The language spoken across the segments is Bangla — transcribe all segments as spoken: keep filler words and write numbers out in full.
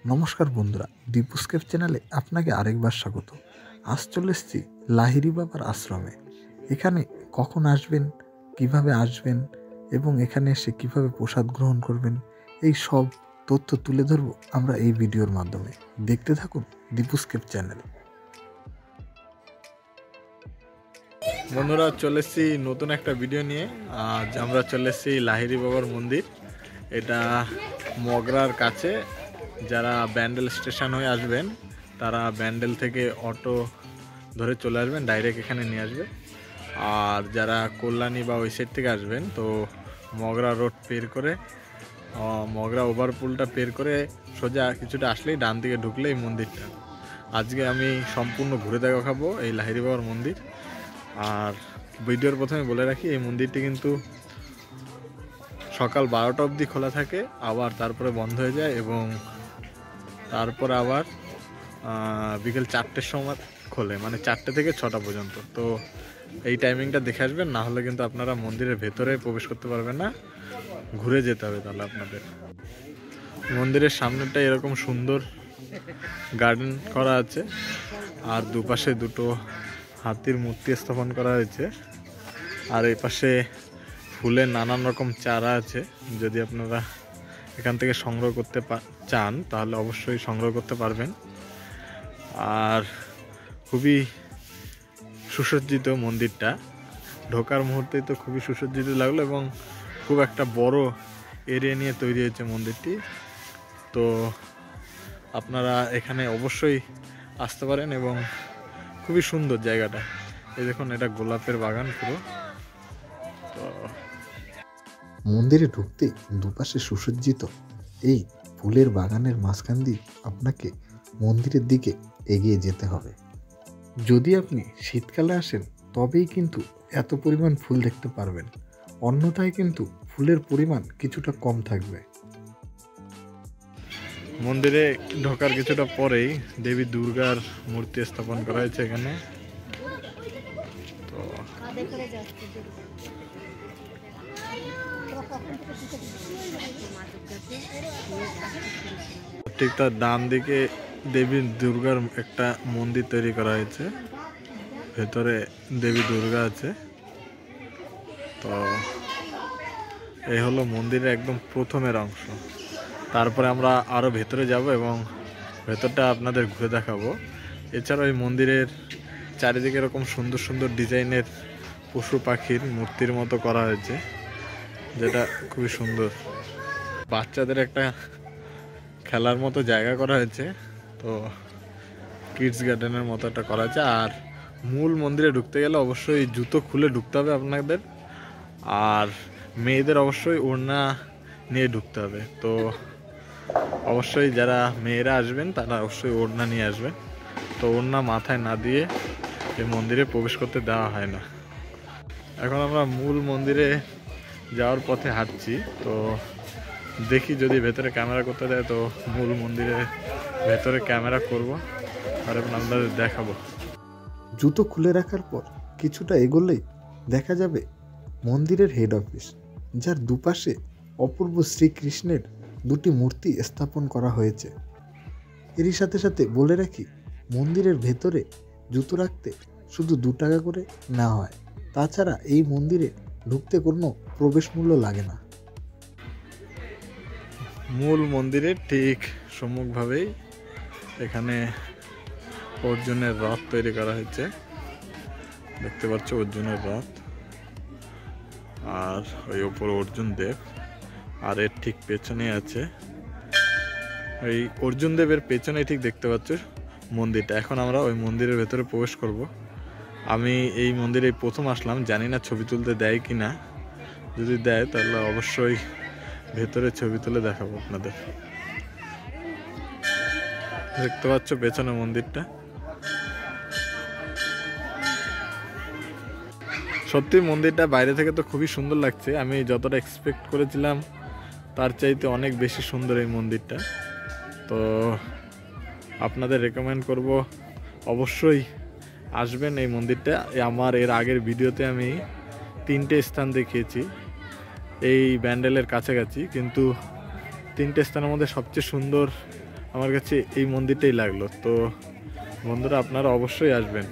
নমস্কার বন্ধুরা, দীপুস্কেপ চ্যানেলে আপনাকে আরেকবার স্বাগত। আজ চলে এসেছি লাহিড়ী বাবার আশ্রমে। এখানে কখন আসবেন, কিভাবে আসবেন এবং এখানে এসে কিভাবে প্রসাদ গ্রহণ করবেন, এই সব তথ্য তুলে ধরব আমরা এই ভিডিওর মাধ্যমে। দেখতে থাকুন দীপুস্কেপ চ্যানেল। বন্ধুরা, চলে এসেছি নতুন একটা ভিডিও নিয়ে। আজ আমরা চলে এসেছি লাহিড়ী বাবার মন্দির। এটা মগরার কাছে। যারা ব্যান্ডেল স্টেশন হয়ে আসবেন তারা ব্যান্ডেল থেকে অটো ধরে চলে আসবেন, ডাইরেক্ট এখানে নিয়ে আসবে। আর যারা কল্যাণী বা ওই সাইড থেকে আসবেন তো মগরা রোড পের করে, মগরা ওভারপুলটা পের করে সোজা কিছুটা আসলেই ডান দিকে ঢুকলে এই মন্দিরটা। আজকে আমি সম্পূর্ণ ঘুরে দেখাবো এই লাহিড়ী বাবার মন্দির। আর ভিডিওর প্রথমে বলে রাখি, এই মন্দিরটি কিন্তু সকাল বারোটা অবধি খোলা থাকে, আবার তারপরে বন্ধ হয়ে যায় এবং তারপর আবার বিকেল চারটের সময় খোলে, মানে চারটে থেকে ছটা পর্যন্ত। তো এই টাইমিংটা দেখে আসবেন, না হলে কিন্তু আপনারা মন্দিরের ভেতরে প্রবেশ করতে পারবেন না, ঘুরে যেতে হবে তাহলে আপনাদের। মন্দিরের সামনেটা এরকম সুন্দর গার্ডেন করা আছে, আর দুপাশে দুটো হাতির মূর্তি স্থাপন করা হয়েছে। আর এই পাশে ফুলের নানান রকম চারা আছে, যদি আপনারা এখান থেকে সংগ্রহ করতে চান তাহলে অবশ্যই সংগ্রহ করতে পারবেন। আর খুবই সুসজ্জিত মন্দিরটা, ঢোকার মুহূর্তেই তো খুবই সুসজ্জিত লাগলো এবং খুব একটা বড় এরিয়া নিয়ে তৈরি হয়েছে মন্দিরটি। তো আপনারা এখানে অবশ্যই আসতে পারেন এবং খুবই সুন্দর জায়গাটা। এই দেখুন, এটা গোলাপের বাগান পুরো। তো মন্দিরে ঢুকতে দুপাশে সুসজ্জিত এই ফুলের বাগানের মাঝখান দিয়ে আপনাকে মন্দিরের দিকে এগিয়ে যেতে হবে। যদি আপনি শীতকালে আসেন তবেই কিন্তু এত পরিমাণ ফুল দেখতে পারবেন, অন্যথায় কিন্তু ফুলের পরিমাণ কিছুটা কম থাকবে। মন্দিরে ঢোকার কিছুটা পরেই দেবী দুর্গার মূর্তি স্থাপন করা হয়েছে এখানে। তো ঠিক তার ডান দিকে দেবী দুর্গার একটা মন্দির তৈরি করা হয়েছে, ভেতরে দেবী দুর্গা আছে। তো এই হলো মন্দিরের একদম প্রথমের অংশ। তারপরে আমরা আরও ভেতরে যাব এবং ভেতরটা আপনাদের ঘুরে দেখাবো। এছাড়াও এই মন্দিরের চারিদিকে এরকম সুন্দর সুন্দর ডিজাইনের পশু পাখির মূর্তির মতো করা হয়েছে, যেটা খুবই সুন্দর। বাচ্চাদের একটা খেলার মতো জায়গা করা হয়েছে, তো কিডস গার্ডেনের মতো একটা করা হয়েছে। আর মূল মন্দিরে ঢুকতে গেলে অবশ্যই জুতো খুলে ঢুকতে হবে আপনাদের, আর মেয়েদের অবশ্যই ওড়না নিয়ে ঢুকতে হবে। তো অবশ্যই যারা মেয়েরা আসবেন তারা অবশ্যই ওড়না নিয়ে আসবেন। তো ওড়না মাথায় না দিয়ে এই মন্দিরে প্রবেশ করতে দেওয়া হয় না। এখন আমরা মূল মন্দিরে যাওয়ার পথে হাঁটছি, তো দেখি যদি ভেতরে ক্যামেরা করতে দেয় তো মূল মন্দিরে ভেতরে ক্যামেরা করব আর আপনাদের দেখাবো। জুতো খুলে রাখার পর কিছুটা এগোলেই দেখা যাবে মন্দিরের হেড অফিস, যার দুপাশে অপূর্ব শ্রীকৃষ্ণের দুটি মূর্তি স্থাপন করা হয়েছে। এরই সাথে সাথে বলে রাখি, মন্দিরের ভেতরে জুতো রাখতে শুধু দু টাকা করে নেওয়া হয়, তাছাড়া এই মন্দিরে ঢুকতে কোনো প্রবেশ মূল্য লাগে না। মূল মন্দিরের ঠিক সম্মুখভাবেই এখানে অর্জুনের রথ তৈরি করা হয়েছে, দেখতে পাচ্ছ অর্জুনের রথ। আর ওই ওপর অর্জুন দেব, আর এর ঠিক পেছনে আছে এই অর্জুন দেবের পেছনে ঠিক দেখতে পাচ্ছ মন্দিরটা। এখন আমরা ওই মন্দিরের ভেতরে প্রবেশ করব। আমি এই মন্দিরে প্রথম আসলাম, জানি না ছবি তুলতে দেয় কি না। যদি দেয় তাহলে অবশ্যই ভেতরে ছবি তুলে দেখাবো আপনাদের। দেখতে পাচ্ছ পেছনে মন্দিরটা। সত্যি মন্দিরটা বাইরে থেকে তো খুবই সুন্দর লাগছে, আমি যতটা এক্সপেক্ট করেছিলাম তার চাইতে অনেক বেশি সুন্দর এই মন্দিরটা। তো আপনাদের রেকমেন্ড করব অবশ্যই আসবেন এই মন্দিরটা। আমার এর আগের ভিডিওতে আমি তিনটে স্থান দেখিয়েছি এই ব্যান্ডেলের কাছাকাছি, কিন্তু তিনটে স্থানের মধ্যে সবচেয়ে সুন্দর আমার কাছে এই মন্দিরটাই লাগলো। তো বন্ধুরা আপনারা অবশ্যই আসবেন।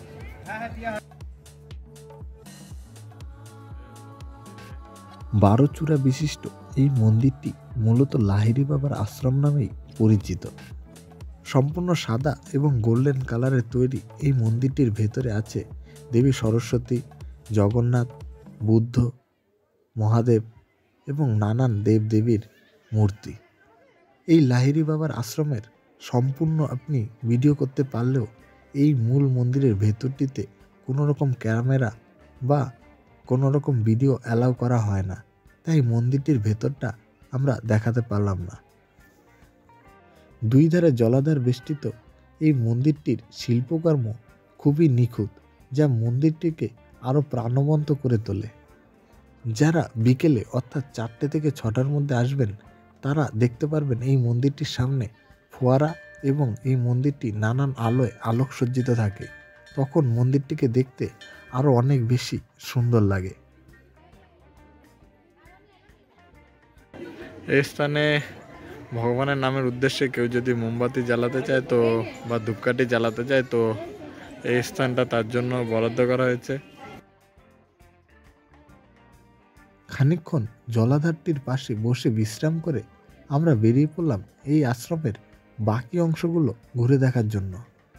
বারো চূড়া বিশিষ্ট এই মন্দিরটি মূলত লাহিড়ী বাবার আশ্রম নামেই পরিচিত। সম্পূর্ণ সাদা এবং গোল্ডেন কালারের তৈরি এই মন্দিরটির ভেতরে আছে দেবী সরস্বতী, জগন্নাথ, বুদ্ধ, মহাদেব এবং নানান দেবদেবীর মূর্তি। এই লাহিড়ী বাবার আশ্রমের সম্পূর্ণ আপনি ভিডিও করতে পারলেও এই মূল মন্দিরের ভেতরটিতে কোনো রকম ক্যামেরা বা কোনো রকম ভিডিও অ্যালাউ করা হয় না, তাই মন্দিরটির ভেতরটা আমরা দেখাতে পারলাম না। দুই ধারে জলাধার বেষ্টিত এই মন্দিরটির শিল্পকর্ম খুবই নিখুঁত, যা মন্দিরটিকে আরও প্রাণবন্ত করে তোলে। যারা বিকেলে অর্থাৎ চারটে থেকে ছটার মধ্যে আসবেন তারা দেখতে পারবেন এই মন্দিরটির সামনে ফোয়ারা এবং এই মন্দিরটি নানান আলোয় আলোকসজ্জিত থাকে। তখন মন্দিরটিকে দেখতে আরও অনেক বেশি সুন্দর লাগে। এই স্থানে ভগবানের নামের উদ্দেশ্যে কেউ যদি মোমবাতি জ্বালাতে চায় তো বা ধূপকাঠি জ্বালাতে চায় তো এই স্থানটা তার জন্য বরাদ্দ করা হয়েছে। খানিকক্ষণ জলাধারটির পাশে বসে বিশ্রাম করে আমরা বেরিয়ে পড়লাম এই আশ্রমের বাকি অংশগুলো ঘুরে দেখার জন্য।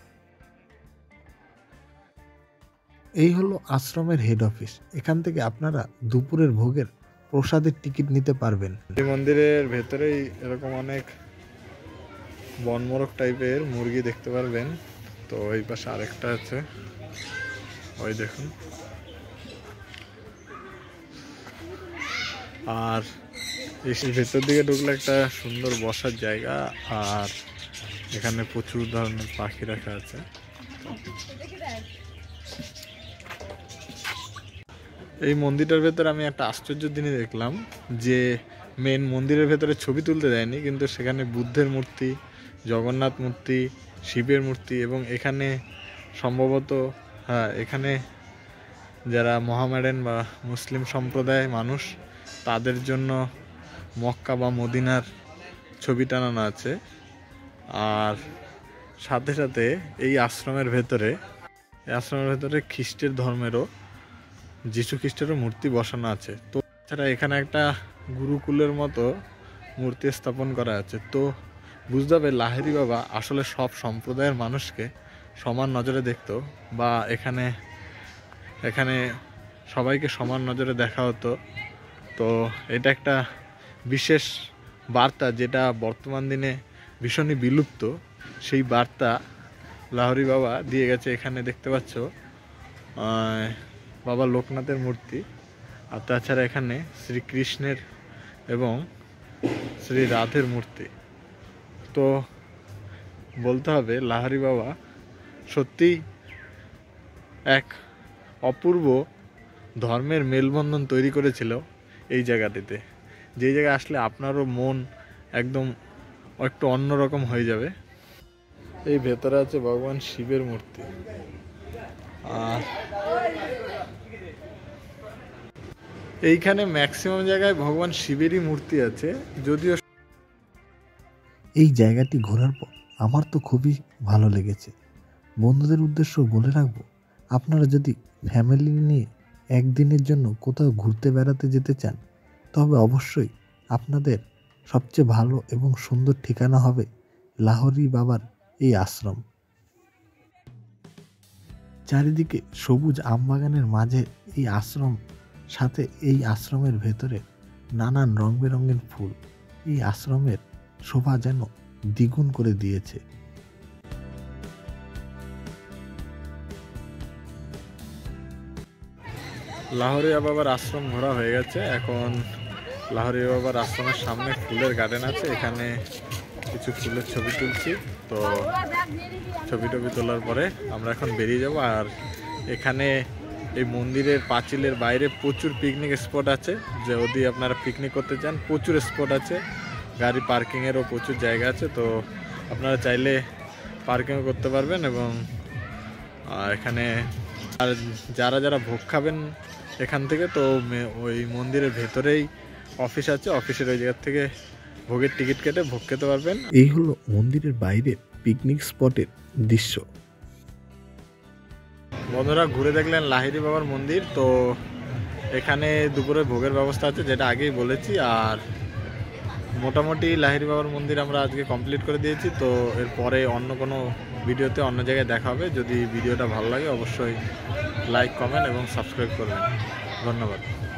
এই হলো আশ্রমের হেড অফিস। এখান থেকে আপনারা দুপুরের ভোগের প্রসাদের টিকিট নিতে পারবেন। এই মন্দিরের ভেতরেই এরকম অনেক বনমোরগ টাইপের মুরগি দেখতে পারবেন। তো এই পাশে আরেকটা আছে, ওই দেখুন। আর এই ভেতর দিকে ঢুকলে একটা সুন্দর বসার জায়গা, আর এখানে প্রচুর ধরনের পাখি রাখা আছে। এই মন্দিরটার ভেতরে আমি একটা আশ্চর্য জিনিস দেখলাম যে মেন মন্দিরের ভেতরে ছবি তুলতে দেয়নি, কিন্তু সেখানে বুদ্ধের মূর্তি, জগন্নাথ মূর্তি, শিবের মূর্তি এবং এখানে সম্ভবত হ্যাঁ এখানে যারা মোহামেডান বা মুসলিম সম্প্রদায় মানুষ তাদের জন্য মক্কা বা মদিনার ছবি টানানো আছে। আর সাথে সাথে এই আশ্রমের ভেতরে এই আশ্রমের ভেতরে খ্রিস্টের ধর্মেরও যীশু খ্রিস্টেরও মূর্তি বসানো আছে। তো এছাড়া এখানে একটা গুরুকুলের মতো মূর্তি স্থাপন করা আছে। তো বুঝতে হবে লাহিড়ী বাবা আসলে সব সম্প্রদায়ের মানুষকে সমান নজরে দেখতো, বা এখানে এখানে সবাইকে সমান নজরে দেখা হতো। তো এটা একটা বিশেষ বার্তা যেটা বর্তমান দিনে ভীষণই বিলুপ্ত। সেই বার্তা লাহিড়ী বাবা দিয়ে গেছে। এখানে দেখতে পাচ্ছ বাবা লোকনাথের মূর্তি, আর তাছাড়া এখানে শ্রীকৃষ্ণের এবং শ্রী রাধের মূর্তি। তো বলতে হবে লাহিড়ী বাবা সত্যি এক অপূর্ব ধর্মের মেলবন্ধন তৈরি করেছিল এই জায়গাটিতে, যেই জায়গায় আসলে আপনারও মন একদম একটু অন্যরকম হয়ে যাবে। এই ভেতরে আছে ভগবান শিবের মূর্তি, আর এইখানে ম্যাক্সিমাম জায়গায় ভগবান শিবেরই মূর্তি আছে। যদিও এই জায়গাটি ঘোরার পর আমার তো খুবই ভালো লেগেছে। বন্ধুদের উদ্দেশ্য বলে রাখবো, আপনারা যদি ফ্যামিলি নিয়ে একদিনের জন্য কোথাও ঘুরতে বেড়াতে যেতে চান তবে অবশ্যই আপনাদের সবচেয়ে ভালো এবং সুন্দর ঠিকানা হবে লাহিড়ী বাবার এই আশ্রম। চারিদিকে সবুজ আমবাগানের মাঝে এই আশ্রম, সাথে এই আশ্রমের ভেতরে নানান রং বেরঙের ফুল এই আশ্রমের শোভা যেন দ্বিগুণ করে দিয়েছে। লাহিড়ী বাবার আশ্রম ঘোরা হয়ে গেছে। এখন লাহিড়ী বাবার আশ্রমের সামনে ফুলের গার্ডেন আছে, এখানে কিছু ফুলের ছবি তুলছি। তো ছবি টবি তোলার পরে আমরা এখন বেরিয়ে যাব। আর এখানে এই মন্দিরের পাঁচিলের বাইরে প্রচুর পিকনিক স্পট আছে, যদি আপনারা পিকনিক করতে চান প্রচুর স্পট আছে, গাড়ি পার্কিংয়েরও প্রচুর জায়গা আছে। তো আপনারা চাইলে পার্কিংও করতে পারবেন। এবং এখানে আর যারা যারা ভোগ খাবেন এখান থেকে, তো ওই মন্দিরের ভেতরেই অফিস আছে, অফিসের ওই জায়গার থেকে ভোগের টিকিট কেটে ভোগ খেতে পারবেন। এই হলো মন্দিরের বাইরে পিকনিক স্পটের দৃশ্য। বন্ধুরা ঘুরে দেখলেন লাহিড়ী বাবার মন্দির। তো এখানে দুপুরে ভোগের ব্যবস্থা আছে, যেটা আগেই বলেছি। আর মোটামুটি লাহিড়ী বাবার মন্দির আমরা আজকে কমপ্লিট করে দিয়েছি। তো এরপরে অন্য কোনো ভিডিওতে অন্য জায়গায় দেখা হবে। যদি ভিডিওটা ভালো লাগে অবশ্যই লাইক, কমেন্ট এবং সাবস্ক্রাইব করবেন। ধন্যবাদ।